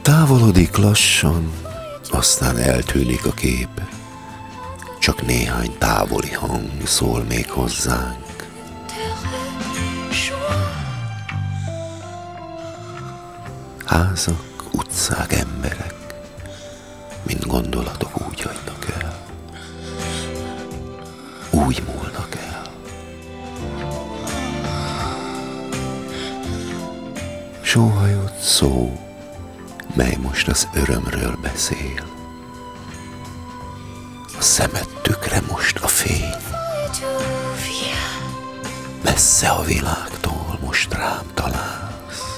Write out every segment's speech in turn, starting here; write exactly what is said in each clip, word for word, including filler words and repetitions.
Távolodik lassan, aztán eltűnik a kép. Csak néhány távoli hang szól még hozzánk. Házak, utcák, emberek, mint gondolatok úgy hagynak el. Úgy múlnak el. Sóhajott szó, mely most az örömről beszél. A szemed tükre most a fény. Messze a világtól most rám találsz,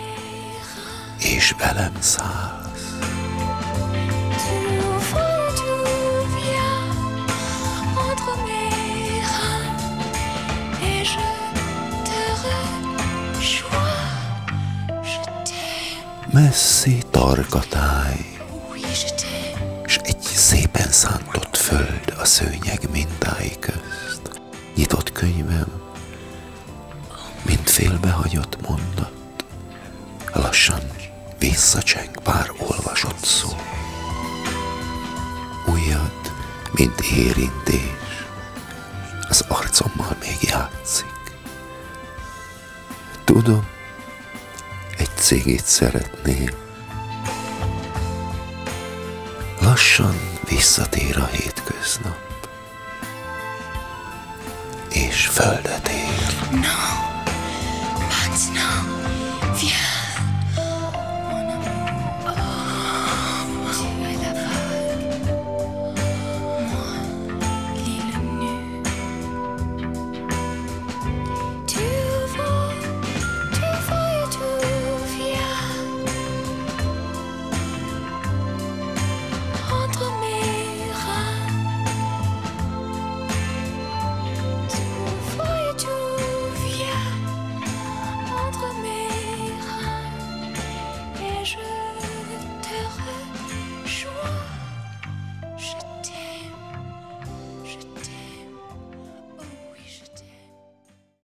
és velem szállsz. Messzi tarkatáj, s egy szépen szántott föld a szőnyeg mintái közt. Nyitott könyvem, mint félbehagyott mondat, lassan visszacseng pár olvasott szó. Ujjad, mint érintés, az arcommal még játszik. Tudom, egy cigit szeretnél. Lassan visszatér a hétköznap, és földet ér. No.